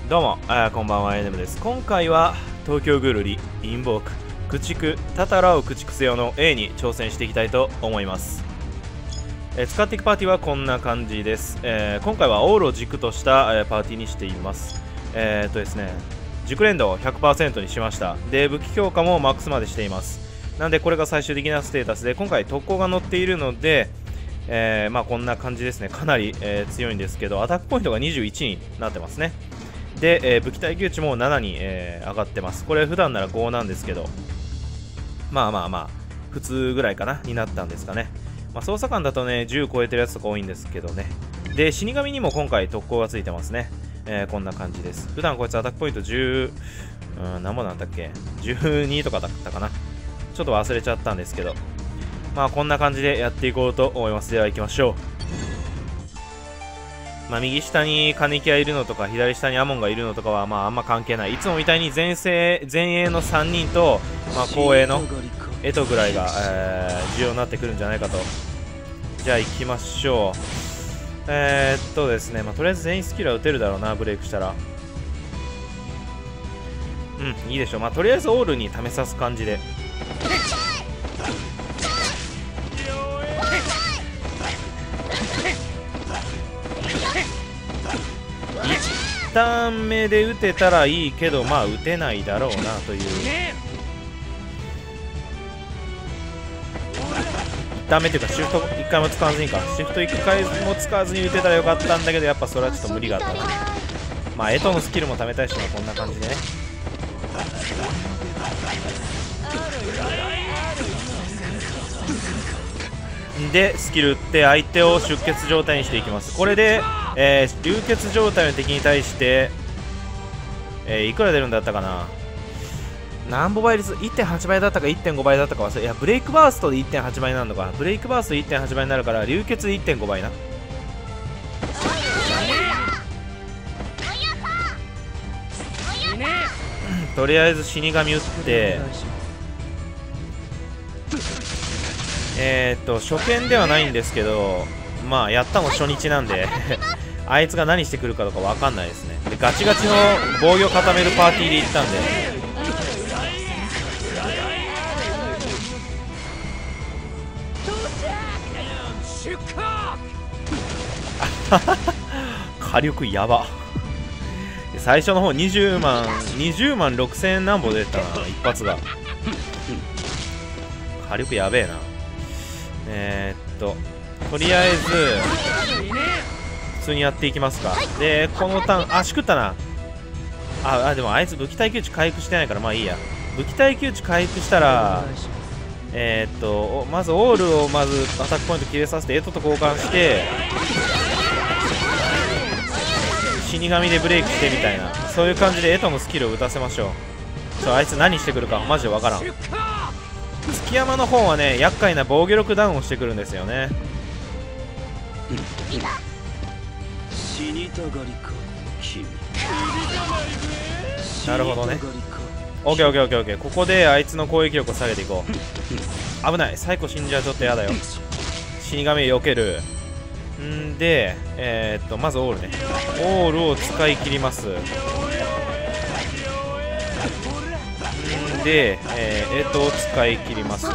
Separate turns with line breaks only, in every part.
どうも、こんばんは、NM です。今回は東京グルリ、インボーク、駆逐、タタラを駆逐せよの A に挑戦していきたいと思います。使っていくパーティーはこんな感じです。今回はオールを軸とした、パーティーにしています。ですね、熟練度を 100% にしました。で、武器強化もマックスまでしています。なんでこれが最終的なステータスで、今回特攻が乗っているので、まあこんな感じですね。かなり、強いんですけど、アタックポイントが21になってますね。で、武器耐久値も7に、上がってます。これ普段なら5なんですけど、まあ普通ぐらいかなになったんですかね。まあ、捜査官だとね10超えてるやつとか多いんですけどね。で、死神にも今回特攻がついてますね。こんな感じです。普段こいつアタックポイント10、何もなんだっけ、12とかだったかな。ちょっと忘れちゃったんですけど、まあこんな感じでやっていこうと思います。では行きましょう。まあ右下に金木がいるのとか左下にアモンがいるのとかはまああんま関係ない。いつもみたいに前衛の3人と、まあ、後衛のエトぐらいが、重要になってくるんじゃないかと。じゃあ行きましょう。ですね、まあ、とりあえず全員スキルは打てるだろうな、ブレイクしたら。うん、いいでしょう。まあとりあえずオールに試さす感じで。1ターン目で打てたらいいけど、まあ打てないだろうなという。1ターン目というかシフト1回も使わずにか、シフト1回も使わずに打てたらよかったんだけど、やっぱそれはちょっと無理があったな。まあエトのスキルも貯めたいしな、こんな感じでね。でスキル打って相手を出血状態にしていきます。これで、流血状態の敵に対して、いくら出るんだったかな。何歩倍率 1.8 倍だったか 1.5 倍だったか忘れ、いやブレイクバーストで 1.8 倍になるのか。ブレイクバーストで 1.8 倍になるから流血 1.5 倍な。とりあえず死神打って、初見ではないんですけど、まあやったの初日なんであいつが何してくるかとかわかんないですね。でガチガチの防御固めるパーティーで行ったんで火力やば。最初の方20万6000何本出てたな、一発が。火力やべえな。とりあえず普通にやっていきますか。でこのターン足食ったな。でもあいつ武器耐久値回復してないからまあいいや。武器耐久値回復したらまずオールをまずアタックポイント切れさせてエトと交換して死神でブレイクしてみたいな、そういう感じでエトのスキルを打たせましょう。あいつ何してくるかマジでわからん。月山の方はね厄介な防御力ダウンをしてくるんですよね。なるほどね。オッケーオッケーオッケーオッケー。ここであいつの攻撃力を下げていこう。危ない、サイコ死んじゃう、ちょっとやだよ。死神避けるんで、まずオールね。オールを使い切ります。で、を使い切ります。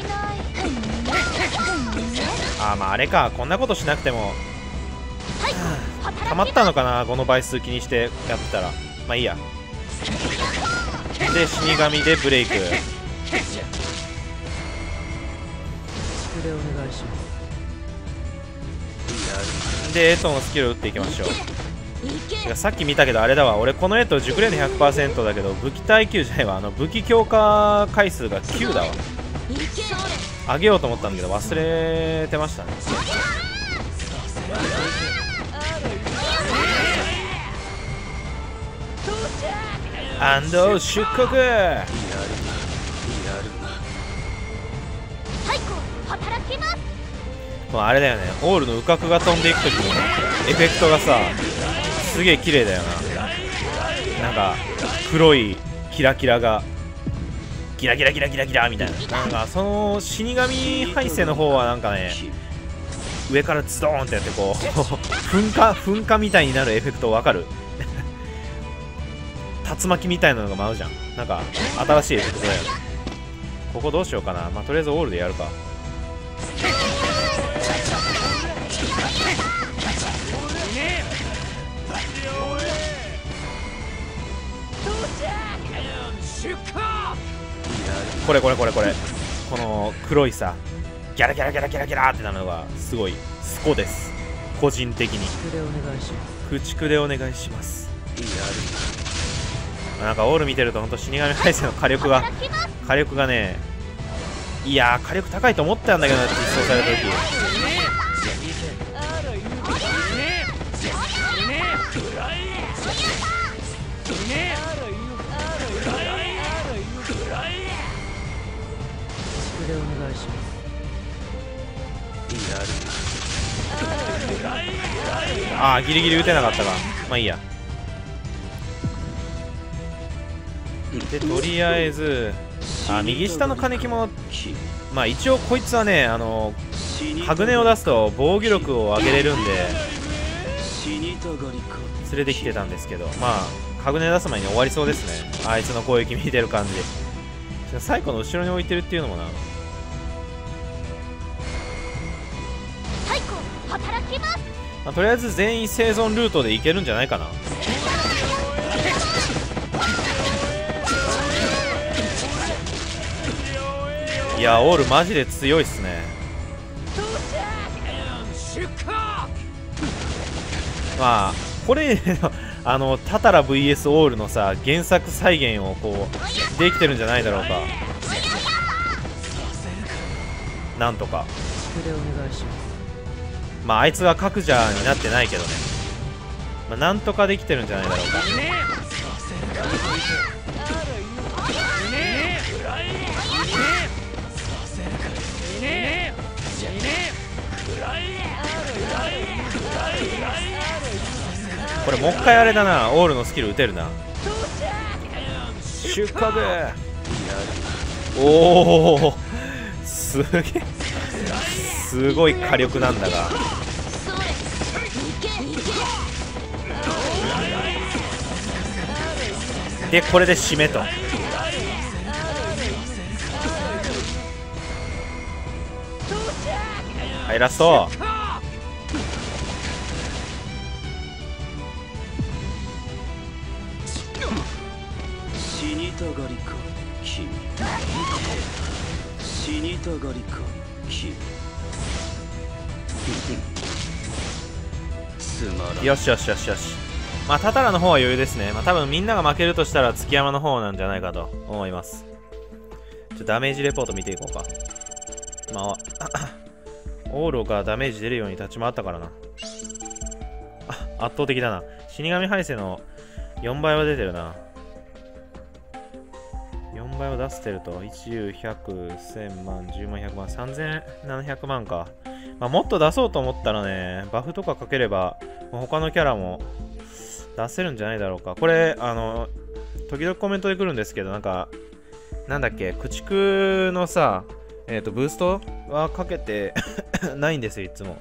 まああれか、こんなことしなくてもたまったのかな、この倍数気にしてやってたら。まあいいや。で死神でブレイクでエトのスキルを打っていきましょう。さっき見たけどあれだわ、俺このエト熟練度 100% だけど武器耐久じゃないわ、武器強化回数が9だわ。上げようと思ったんだけど忘れてましたね。アンド出国。もうあれだよね、オールの羽角が飛んでいく時のエフェクトがさすげえ綺麗だよな。なんか黒いキラキラがギラギラギラギラギラみたいな。なんかその死神配線の方はなんかね上からズドーンってやってこう噴火みたいになるエフェクトわかる竜巻みたいなのが舞うじゃん。なんか新しいエフェクトだよね。ここどうしようかな。まあとりあえずオールでやるか。これこの黒いさ、ギャラギャラギャラギャラギャラってなるのがすごいスコです。個人的に駆逐でお願いします。なんかオール見てるとほんと死神配線の火力がね、いやー火力高いと思ったんだけどな、実装された時。ああギリギリ打てなかったか。まあいいや。でとりあえず右下の金木もまあ一応こいつはねハグネを出すと防御力を上げれるんで連れてきてたんですけど、まあハグネ出す前に終わりそうですね。あいつの攻撃見てる感じで。サイコの後ろに置いてるっていうのもな。まあ、とりあえず全員生存ルートでいけるんじゃないかな。いやオールマジで強いっすね。まあこれタタラ VS オールのさ原作再現をこうできてるんじゃないだろうか。なんとかまああいつは角ジャーになってないけどね、まあ、なんとかできてるんじゃないだろうか。これもう一回あれだな、オールのスキル打てるな。出荷でおおすげえすごい火力なんだが。でこれで締めと。はいラスト。死にたがりか君、死にたがりか君。よしよしよしよし。まあタタラの方は余裕ですね。まあ多分みんなが負けるとしたら築山の方なんじゃないかと思います。ダメージレポート見ていこうか。まあオーロがダメージ出るように立ち回ったからな。圧倒的だな。死神配線の4倍は出てるな。4倍を出してると1、100、1000万、10万、100万、3700万か。まあ、もっと出そうと思ったらね、バフとかかければ、他のキャラも出せるんじゃないだろうか。これ、時々コメントで来るんですけど、なんか、なんだっけ、駆逐のさ、ブーストはかけてないんですよ、いつも。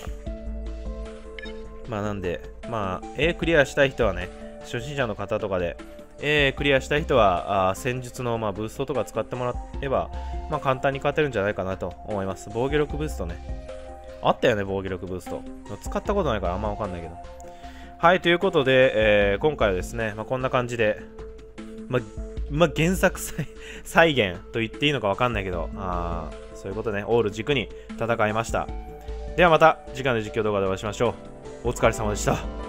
まあ、なんで、まあ、A クリアしたい人はね、初心者の方とかで、クリアしたい人は戦術の、まあ、ブーストとか使ってもらえば、まあ、簡単に勝てるんじゃないかなと思います。防御力ブーストね。あったよね、防御力ブースト。使ったことないからあんまわかんないけど。はい、ということで、今回はですね、まあ、こんな感じで、まあ、原作再現と言っていいのかわかんないけど、そういうことね、オール軸に戦いました。ではまた次回の実況動画でお会いしましょう。お疲れ様でした。